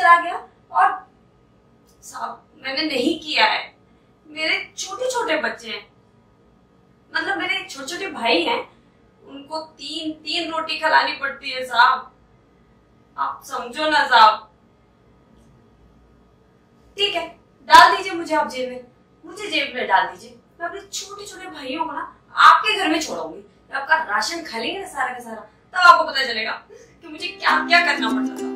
चला गया। और साहब मैंने नहीं किया है, मेरे छोटे छोटे बच्चे हैं, मतलब मेरे छोटे छोटे भाई हैं, उनको तीन तीन रोटी खिलानी पड़ती है साहब, आप समझो ना साहब। ठीक है, डाल दीजिए मुझे आप जेल में, मुझे जेल में डाल दीजिए। मैं अपने छोटे छोटे भाइयों को ना आपके घर में छोड़ूंगी, आपका राशन खा लेंगे ना सारा का सारा, तब आपको पता चलेगा कि मुझे क्या क्या करना पड़ता था।